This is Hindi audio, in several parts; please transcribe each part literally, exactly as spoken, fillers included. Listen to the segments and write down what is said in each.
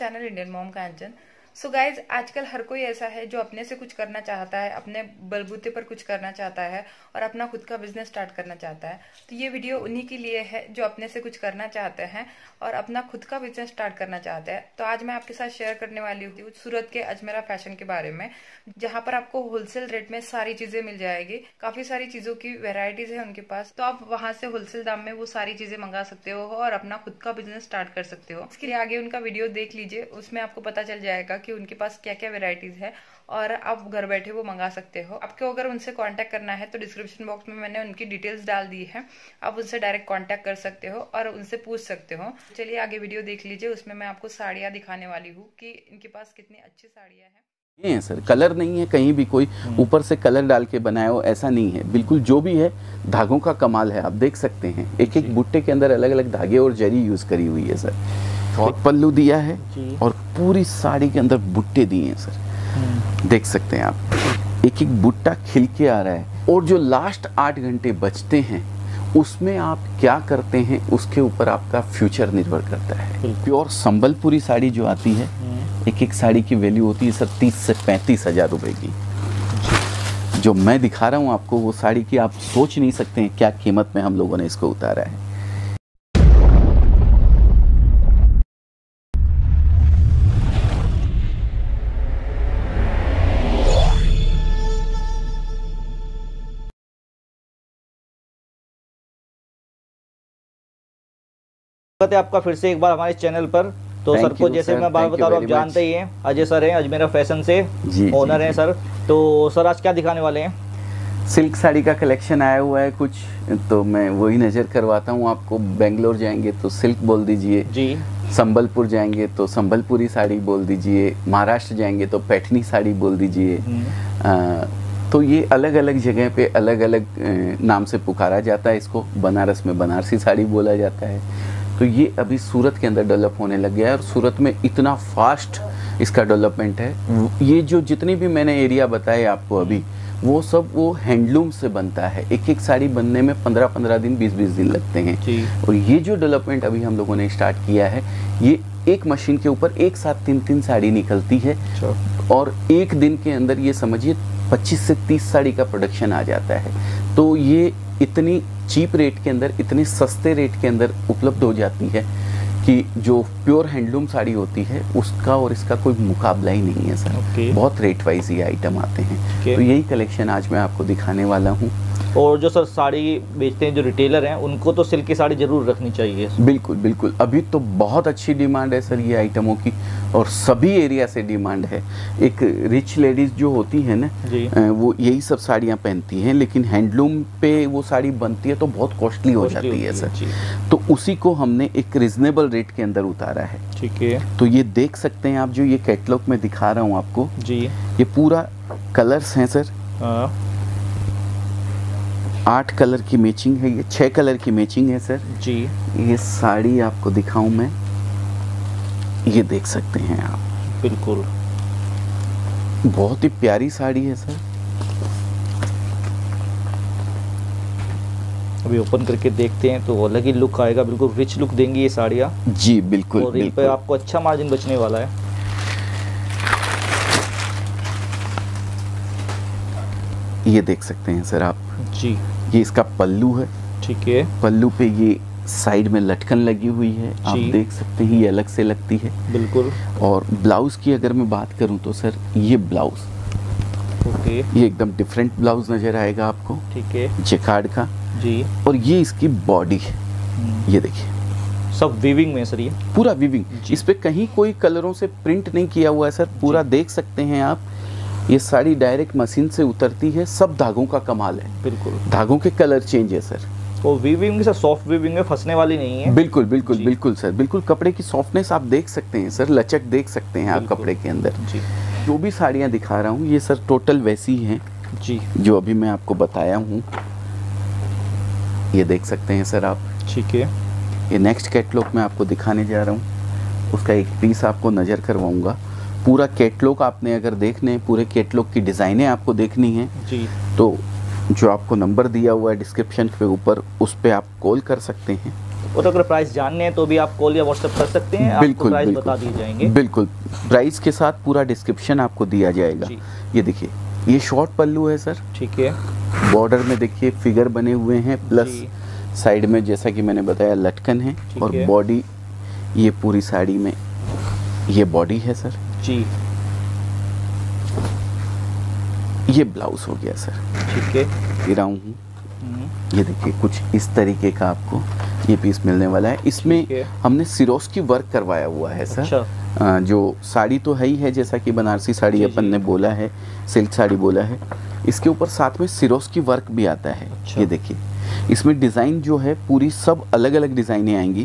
Channel Indian mom Kanchan. So guys, आजकल हर कोई ऐसा है जो अपने से कुछ करना चाहता है, अपने बलबूते पर कुछ करना चाहता है और अपना खुद का बिजनेस स्टार्ट करना चाहता है। तो ये वीडियो उन्हीं के लिए है जो अपने से कुछ करना चाहते हैं और अपना खुद का बिजनेस स्टार्ट करना चाहते हैं। तो आज मैं आपके साथ शेयर करने वाली हूँ सूरत के अजमेरा फैशन के बारे में, जहाँ पर आपको होलसेल रेट में सारी चीजें मिल जाएगी। काफी सारी चीजों की वेराइटीज है उनके पास, तो आप वहां से होलसेल दाम में वो सारी चीजें मंगा सकते हो और अपना खुद का बिजनेस स्टार्ट कर सकते हो। इसके लिए आगे उनका वीडियो देख लीजिए, उसमें आपको पता चल जाएगा कि उनके पास क्या क्या वेराइटीज है और आप घर बैठे वो मंगा सकते हो। आपको अगर उनसे कांटेक्ट करना है तो डिस्क्रिप्शन बॉक्स में मैंने उनकी डिटेल्स डाल दी है, आप उनसे डायरेक्ट कांटेक्ट कर सकते हो और उनसे पूछ सकते हो। चलिए आगे वीडियो देख लीजिए, उसमें मैं आपको साड़ियाँ दिखाने वाली हूँ कि इनके पास कितनी अच्छी साड़ियाँ हैं। ये है सर, कलर नहीं है कहीं भी कोई ऊपर से कलर डाल के बनाया हो, ऐसा नहीं है। बिल्कुल जो भी है धागों का कमाल है। आप देख सकते हैं एक एक बुट्टे के अंदर अलग अलग धागे और जरी यूज करी हुई है सर। और पल्लू दिया है और पूरी साड़ी के अंदर बुट्टे दिए हैं सर। देख सकते हैं आप, एक एक बुट्टा खिल के आ रहा है। और जो लास्ट आठ घंटे बचते हैं उसमें आप क्या करते हैं उसके ऊपर आपका फ्यूचर निर्भर करता है। प्योर संबलपुरी साड़ी जो आती है, एक एक साड़ी की वैल्यू होती है सर तीस से पैंतीस हजार रुपए की। जो मैं दिखा रहा हूँ आपको वो साड़ी की आप सोच नहीं सकते हैं क्या कीमत में हम लोगों ने इसको उतारा है। स्वागत है आपका फिर से एक बार हमारे चैनल पर। तो सर को जैसे मैं बार बता रहा हूँ, आप जानते ही हैं, अजय सर हैं अजमेरा फैशन से, ओनर हैं सर। तो सर आज क्या दिखाने वाले हैं? सिल्क साड़ी का कलेक्शन आया हुआ है कुछ, तो मैं वही नज़र करवाता हूँ आपको। बेंगलोर जाएंगे तो सिल्क बोल दीजिए जी, संबलपुर जाएंगे तो संबलपुरी साड़ी बोल दीजिए, महाराष्ट्र जाएंगे तो पैठनी साड़ी बोल दीजिए। तो ये अलग अलग जगह पे अलग अलग नाम से पुकारा जाता है इसको। बनारस में बनारसी साड़ी बोला जाता है। तो ये अभी सूरत के अंदर डेवलप होने लग गया है और सूरत में इतना फास्ट इसका डेवलपमेंट है। ये जो जितनी भी मैंने एरिया बताए आपको अभी, वो सब वो हैंडलूम से बनता है। एक एक साड़ी बनने में पंद्रह पंद्रह दिन बीस बीस दिन लगते हैं। और ये जो डेवलपमेंट अभी हम लोगों ने स्टार्ट किया है, ये एक मशीन के ऊपर एक साथ तीन तीन साड़ी निकलती है और एक दिन के अंदर ये समझिए पच्चीस से तीस साड़ी का प्रोडक्शन आ जाता है। तो ये इतनी चीप रेट के अंदर, इतने सस्ते रेट के अंदर उपलब्ध हो जाती है कि जो प्योर हैंडलूम साड़ी होती है उसका और इसका कोई मुकाबला ही नहीं है सर। okay. बहुत रेट वाइज ये आइटम आते हैं। okay. तो यही कलेक्शन आज मैं आपको दिखाने वाला हूँ। और जो सर साड़ी बेचते हैं, जो रिटेलर हैं, उनको तो सिल्क की साड़ी जरूर रखनी चाहिए। बिल्कुल बिल्कुल, अभी तो बहुत अच्छी डिमांड है सर ये आइटमों की और सभी एरिया से डिमांड है। एक रिच लेडीज जो होती है ना, वो यही सब साड़ियाँ पहनती हैं, लेकिन हैंडलूम पे वो साड़ी बनती है तो बहुत कॉस्टली हो जाती है सर। तो उसी को हमने एक रिजनेबल रेट के अंदर उतारा है। ठीक है, तो ये देख सकते हैं आप, जो ये कैटलॉग में दिखा रहा हूँ आपको जी, ये पूरा कलर्स हैं सर। आठ कलर की मैचिंग है, ये छह कलर की मैचिंग है सर जी। ये साड़ी आपको दिखाऊं मैं, ये देख सकते हैं आप, बिल्कुल बहुत ही प्यारी साड़ी है सर। अभी ओपन करके देखते हैं तो अलग ही लुक आएगा, बिल्कुल रिच लुक देंगी ये साड़ियाँ जी। बिल्कुल, और इन पे आपको अच्छा मार्जिन बचने वाला है। ये देख सकते हैं सर आप जी, ये इसका पल्लू है। ठीक है, पल्लू पे ये साइड में लटकन लगी हुई है, आप देख सकते हैं, ये अलग से लगती है। बिल्कुल। और ब्लाउज की अगर मैं बात करूं तो सर ये ब्लाउज, ओके, ये एकदम डिफरेंट ब्लाउज नजर आएगा आपको। ठीक है, जेकार्ड का जी। और ये इसकी बॉडी है, ये देखिए, सब वीविंग में सर, ये पूरा वीविंग। इस पे कहीं कोई कलरों से प्रिंट नहीं किया हुआ है सर, पूरा देख सकते हैं आप। ये साड़ी डायरेक्ट मशीन से उतरती है, सब धागों का कमाल है। बिल्कुल, धागों के कलर चेंज है सर। वो वीविंग सर सॉफ्ट वीविंग में फंसने वाली नहीं है। बिल्कुल बिल्कुल बिल्कुल सर, बिल्कुल कपड़े की सॉफ्टनेस आप देख सकते हैं सर, लचक देख सकते हैं आप कपड़े के अंदर जी। जो भी साड़ियाँ दिखा रहा हूँ ये सर टोटल वैसी हैं जी, जो अभी मैं आपको बताया हूँ। ये देख सकते हैं सर आप। ठीक है, ये नेक्स्ट कैटलॉग में आपको दिखाने जा रहा हूँ, उसका एक पीस आपको नज़र करवाऊँगा। पूरा कैटलॉग आपने अगर देखने, पूरे कैटलॉग की डिज़ाइनें आपको देखनी है जी, तो जो आपको नंबर दिया हुआ है डिस्क्रिप्शन के ऊपर, उस पर आप कॉल कर सकते हैं और अगर प्राइस जानने हैं तो भी आप कॉल या व्हाट्सएप कर सकते हैं, बिल्कुल, प्राइस बिल्कुल, बता दिए जाएंगे। बिल्कुल, प्राइस के साथ पूरा डिस्क्रिप्शन आपको दिया जाएगा। ये देखिए, ये शॉर्ट पल्लू है सर, ठीक है। बॉर्डर में देखिए फिगर बने हुए हैं, प्लस साइड में जैसा कि मैंने बताया लटकन है, और बॉडी ये पूरी साड़ी में ये बॉडी है सर जी। ये ब्लाउज हो गया सर, ठीक है। गिरा हूँ, ये देखिए कुछ इस तरीके का आपको ये पीस मिलने वाला है। इसमें हमने सिरोस्की वर्क करवाया हुआ है सर। अच्छा। जो साड़ी तो है ही है, जैसा कि बनारसी साड़ी अपन ने बोला है, सिल्क साड़ी बोला है, इसके ऊपर साथ में सिरोस्की वर्क भी आता है। अच्छा। ये देखिए, इसमें डिज़ाइन जो है पूरी सब अलग अलग डिज़ाइनें आएंगी।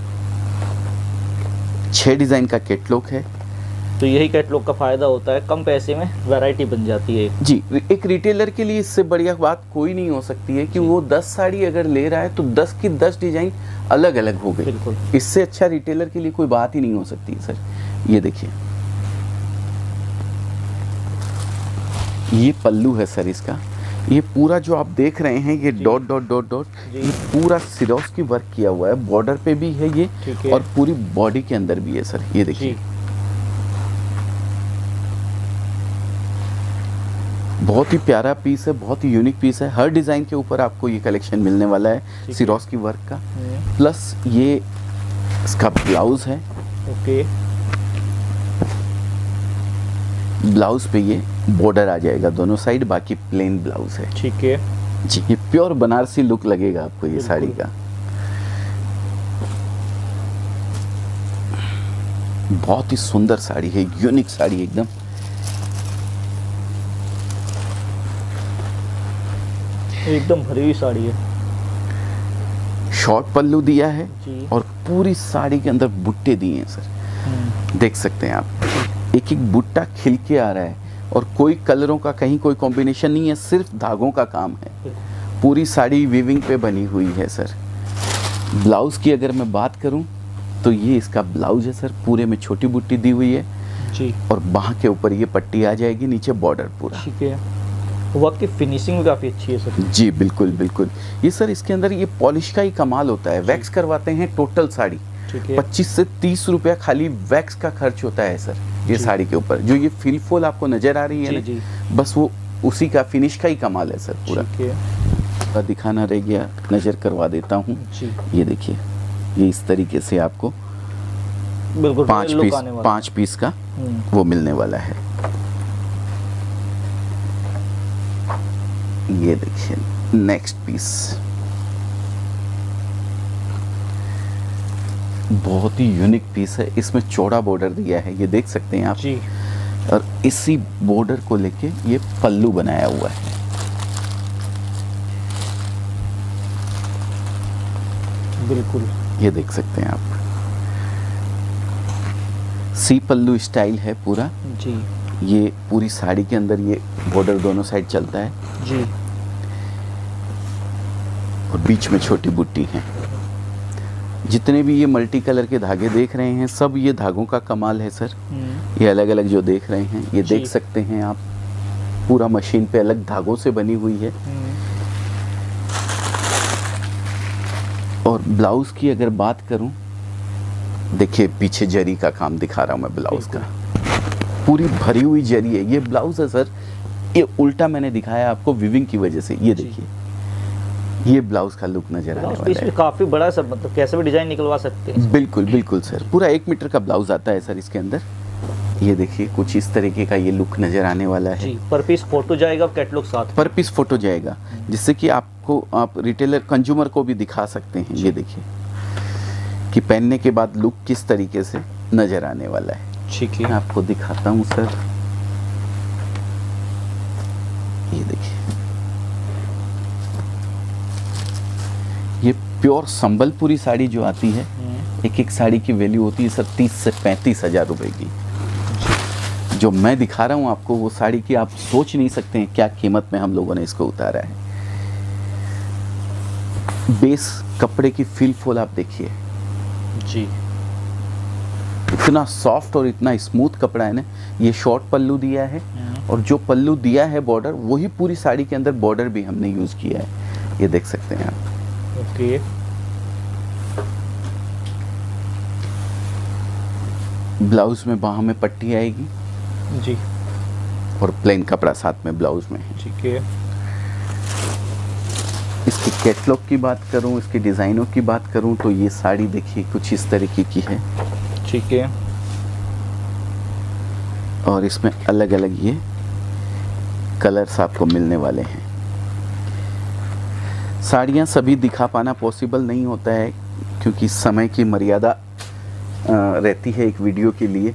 छह डिज़ाइन का कैटलॉग है। तो यही कैटलॉग का फ़ायदा होता है, कम पैसे में वैरायटी बन जाती है जी। एक रिटेलर के लिए इससे बढ़िया बात कोई नहीं हो सकती है कि वो दस साड़ी अगर ले रहा है तो दस की दस डिज़ाइन अलग अलग हो गई। इससे अच्छा रिटेलर के लिए कोई बात ही नहीं हो सकती है सर। ये देखिए, ये पल्लू है सर इसका। ये पूरा जो आप देख रहे हैं, ये डॉट डॉट डॉट डॉट, ये पूरा सिरोस्की वर्क किया हुआ है। बॉर्डर पे भी है ये, और पूरी बॉडी के अंदर भी है सर। ये देखिए, बहुत ही प्यारा पीस है, बहुत ही यूनिक पीस है। हर डिज़ाइन के ऊपर आपको ये कलेक्शन मिलने वाला है सिरोस्की वर्क का। प्लस ये इसका ब्लाउज है। ओके। ब्लाउज पे ये बॉर्डर आ जाएगा दोनों साइड, बाकी प्लेन ब्लाउज है। ठीक है जी। ये प्योर बनारसी लुक लगेगा आपको ये साड़ी का। बहुत ही सुंदर साड़ी है, यूनिक साड़ी एकदम। एकदम भरी हुई साड़ी है। शॉर्ट पल्लू दिया है और पूरी साड़ी के अंदर बुट्टे दिए हैं सर। देख सकते हैं आप, एक एक बुट्टा खिल के आ रहा है, और कोई कलरों का कहीं कोई कॉम्बिनेशन नहीं है, सिर्फ धागों का काम है। पूरी साड़ी वीविंग पे बनी हुई है सर। ब्लाउज की अगर मैं बात करूं तो ये इसका ब्लाउज है सर, पूरे में छोटी बुट्टी दी हुई है जी, और बाह के ऊपर ये पट्टी आ जाएगी, नीचे बॉर्डर पूरा। ठीक है। वर्क की फिनिशिंग भी काफ़ी अच्छी है सर। जी बिल्कुल बिल्कुल। ये सर इसके अंदर ये पॉलिश का ही कमाल होता है। वैक्स करवाते हैं टोटल साड़ी, पच्चीस से तीस रुपया खाली वैक्स का खर्च होता है सर ये साड़ी के ऊपर। जो ये फिल फॉल आपको नजर आ रही है ना, बस वो उसी का फिनिश का ही कमाल है सर पूरा। दिखाना रह गया, नजर करवा देता हूँ। ये देखिए, ये इस तरीके से आपको पांच पीस पांच पीस का वो मिलने वाला है। ये देखिए नेक्स्ट पीस, बहुत ही यूनिक पीस है। इसमें चौड़ा बॉर्डर दिया है, ये देख सकते हैं आप जी। और इसी बॉर्डर को लेके ये पल्लू बनाया हुआ है। बिल्कुल, ये देख सकते हैं आप, सी पल्लू स्टाइल है पूरा जी। ये पूरी साड़ी के अंदर ये बॉर्डर दोनों साइड चलता है जी, और बीच में छोटी बुट्टी है। जितने भी ये मल्टी कलर के धागे देख रहे हैं, सब ये धागों का कमाल है सर। ये अलग अलग जो देख रहे हैं, ये देख सकते हैं आप, पूरा मशीन पे अलग धागों से बनी हुई है। और ब्लाउज की अगर बात करूं, देखिए पीछे जरी का काम दिखा रहा हूं मैं ब्लाउज का, पूरी भरी हुई जरी है। ये ब्लाउज है सर, ये उल्टा मैंने दिखाया आपको विविंग की वजह से। ये देखिए, ये ब्लाउज का लुक नजर आने वाला है। काफी बड़ा सर, मतलब कैसे भी डिजाइन निकलवा सकते हैं। बिल्कुल बिल्कुल सर, पूरा एक मीटर का ब्लाउज आता है सर इसके अंदर। ये देखिए कुछ इस तरीके का ये लुक नजर आने वाला है जी। पर पीस फोटो जाएगा, कैटलॉग साथ पर पीस फोटो जाएगा, जिससे कि आपको आप रिटेलर कंज्यूमर को भी दिखा सकते हैं। ये देखिए कि पहनने के बाद लुक किस तरीके से नजर आने वाला है। ठीक है, आपको दिखाता हूँ सर। ये देखिए, ये प्योर संबलपुरी साड़ी जो आती है, एक एक साड़ी की वैल्यू होती है सर तीस से पैंतीस हजार रुपए की। जो मैं दिखा रहा हूँ आपको, वो साड़ी की आप सोच नहीं सकते हैं क्या कीमत में हम लोगों ने इसको उतारा है। बेस कपड़े की फील फॉल आप देखिए जी, इतना सॉफ्ट और इतना स्मूथ कपड़ा है ना। ये शॉर्ट पल्लू दिया है, और जो पल्लू दिया है बॉर्डर, वही पूरी साड़ी के अंदर बॉर्डर भी हमने यूज किया है। ये देख सकते हैं आप। ओके। ब्लाउज में बाह में पट्टी आएगी जी, और प्लेन कपड़ा साथ में ब्लाउज में है। ठीक है। इसकी कैटलॉग की बात करूं, इसकी डिज़ाइनों की बात करूं तो ये साड़ी देखिए कुछ इस तरीके की है। ठीक है। और इसमें अलग अलग ये कलर्स आपको मिलने वाले हैं। साड़ियाँ सभी दिखा पाना पॉसिबल नहीं होता है क्योंकि समय की मर्यादा रहती है एक वीडियो के लिए।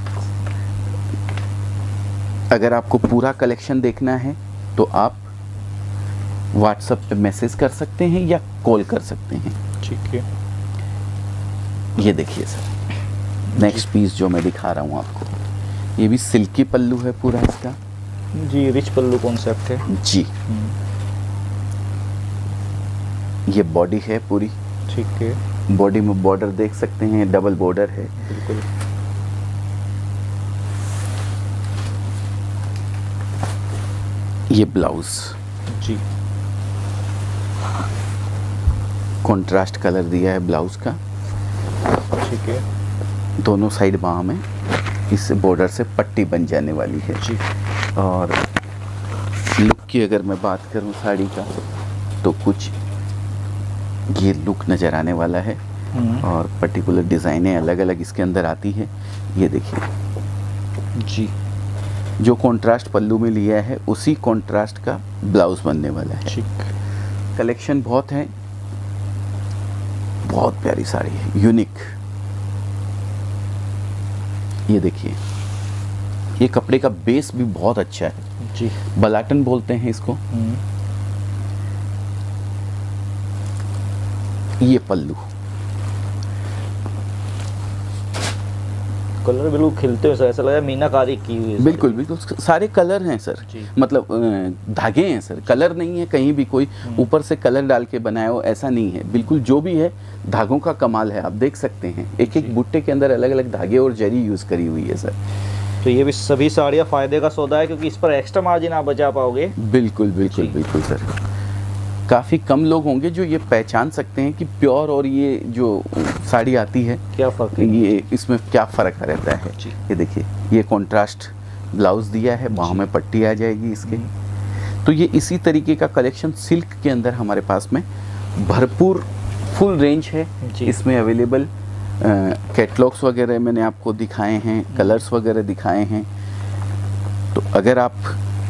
अगर आपको पूरा कलेक्शन देखना है तो आप व्हाट्सएप पे मैसेज कर सकते हैं या कॉल कर सकते हैं। ठीक है। ये देखिए सर, नेक्स्ट पीस जो मैं दिखा रहा हूँ आपको, ये भी सिल्की पल्लू है पूरा इसका जी, रिच पल्लू कॉन्सेप्ट है जी। ये बॉडी है पूरी। ठीक है। बॉडी में बॉर्डर देख सकते हैं, डबल बॉर्डर है। बिल्कुल। ये ब्लाउज जी, कॉन्ट्रास्ट कलर दिया है ब्लाउज का। ठीक है। दोनों साइड बाह में इस बॉर्डर से पट्टी बन जाने वाली है जी। और लुक की अगर मैं बात करूं साड़ी का तो कुछ ये लुक नज़र आने वाला है और पर्टिकुलर डिज़ाइनें अलग अलग इसके अंदर आती है। ये देखिए जी, जो कॉन्ट्रास्ट पल्लू में लिया है उसी कॉन्ट्रास्ट का ब्लाउज बनने वाला है। ठीक। कलेक्शन बहुत है, बहुत प्यारी साड़ी है, यूनिक। ये देखिए, ये कपड़े का बेस भी बहुत अच्छा है जी, बलाटन बोलते हैं इसको। ये पल्लू, कलर बिल्कुल खिलते हुए सर, ऐसा लग रहा है मीनाकारी की हुई है। बिल्कुल बिल्कुल सारे कलर हैं सर, मतलब धागे हैं सर, कलर नहीं है कहीं भी कोई ऊपर से कलर डाल के बनाया हो ऐसा नहीं है। बिल्कुल जो भी है धागों का कमाल है, आप देख सकते हैं एक एक बुट्टे के अंदर अलग अलग धागे और जरी यूज़ करी हुई है सर। तो ये भी सभी साड़ियाँ फायदे का सौदा है क्योंकि इस पर एक्स्ट्रा मार्जिन आप बचा पाओगे। बिल्कुल बिल्कुल बिल्कुल सर, काफ़ी कम लोग होंगे जो ये पहचान सकते हैं कि प्योर और ये जो साड़ी आती है क्या फ़र्क है, ये इसमें क्या फ़र्क रहता है। ये देखिए, ये कॉन्ट्रास्ट ब्लाउज़ दिया है, बाहों में पट्टी आ जाएगी इसके। तो ये इसी तरीके का कलेक्शन सिल्क के अंदर हमारे पास में भरपूर फुल रेंज है इसमें अवेलेबल। कैटलॉग्स वगैरह मैंने आपको दिखाए हैं, कलर्स वगैरह दिखाए हैं। तो अगर आप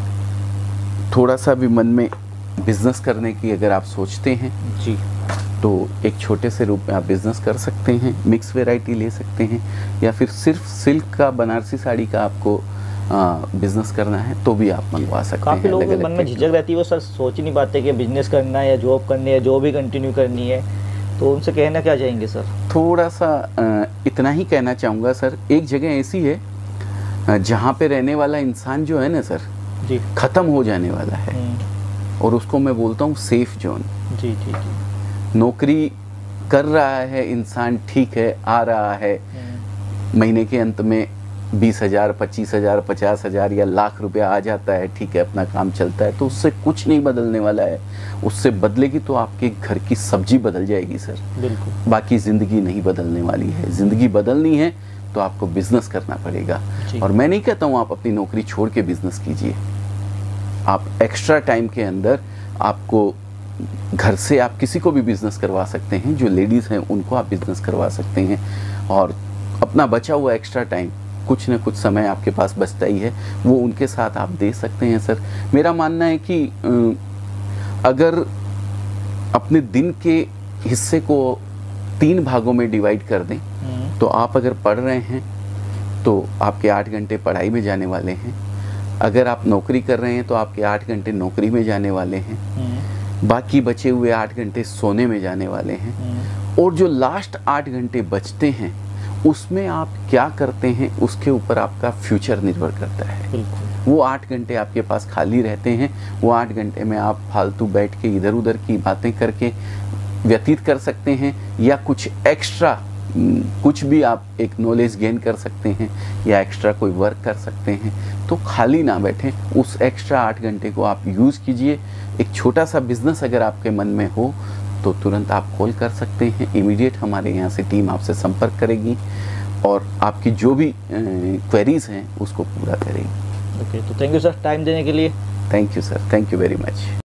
थोड़ा सा भी मन में बिज़नेस करने की अगर आप सोचते हैं जी, तो एक छोटे से रूप में आप बिज़नेस कर सकते हैं, मिक्स वैरायटी ले सकते हैं, या फिर सिर्फ सिल्क का बनारसी साड़ी का आपको बिज़नेस करना है तो भी आप मंगवा सकते काफ़ी हैं। लोगों के मन में झिझक रहती है, वो सर सोच ही नहीं पाते कि बिजनेस करना है या जॉब करनी है, जॉब ही कंटिन्यू करनी है, तो उनसे कहना क्या चाहेंगे सर? थोड़ा सा इतना ही कहना चाहूँगा सर, एक जगह ऐसी है जहाँ पे रहने वाला इंसान जो है ना सर जी, ख़त्म हो जाने वाला है और उसको मैं बोलता हूँ सेफ जोन। जी जी जी। नौकरी कर रहा है इंसान, ठीक है, आ रहा है महीने के अंत में बीस हजार पच्चीस हजार पचास हजार या लाख रुपया आ जाता है, ठीक है, अपना काम चलता है, तो उससे कुछ नहीं बदलने वाला है। उससे बदलेगी तो आपके घर की सब्जी बदल जाएगी सर, बिल्कुल, बाकी ज़िंदगी नहीं बदलने वाली है। ज़िंदगी बदलनी है तो आपको बिजनेस करना पड़ेगा। और मैं नहीं कहता हूँ आप अपनी नौकरी छोड़ के बिजनेस कीजिए, आप एक्स्ट्रा टाइम के अंदर आपको घर से आप किसी को भी बिज़नेस करवा सकते हैं, जो लेडीज़ हैं उनको आप बिज़नेस करवा सकते हैं, और अपना बचा हुआ एक्स्ट्रा टाइम कुछ न कुछ समय आपके पास बचता ही है, वो उनके साथ आप दे सकते हैं सर। मेरा मानना है कि अगर अपने दिन के हिस्से को तीन भागों में डिवाइड कर दें तो आप अगर पढ़ रहे हैं तो आपके आठ घंटे पढ़ाई में जाने वाले हैं, अगर आप नौकरी कर रहे हैं तो आपके आठ घंटे नौकरी में जाने वाले हैं, बाकी बचे हुए आठ घंटे सोने में जाने वाले हैं, और जो लास्ट आठ घंटे बचते हैं उसमें आप क्या करते हैं उसके ऊपर आपका फ्यूचर निर्भर करता है। वो आठ घंटे आपके पास खाली रहते हैं, वो आठ घंटे में आप फालतू बैठ के इधर उधर की बातें करके व्यतीत कर सकते हैं, या कुछ एक्स्ट्रा कुछ भी आप एक नॉलेज गेन कर सकते हैं, या एक्स्ट्रा कोई वर्क कर सकते हैं। तो खाली ना बैठें, उस एक्स्ट्रा आठ घंटे को आप यूज़ कीजिए। एक छोटा सा बिजनेस अगर आपके मन में हो तो तुरंत आप कॉल कर सकते हैं, इमीडिएट हमारे यहाँ से टीम आपसे संपर्क करेगी और आपकी जो भी क्वेरीज हैं उसको पूरा करेंगे। ओके, तो थैंक यू सर टाइम देने के लिए। Thank you sir, thank you very much.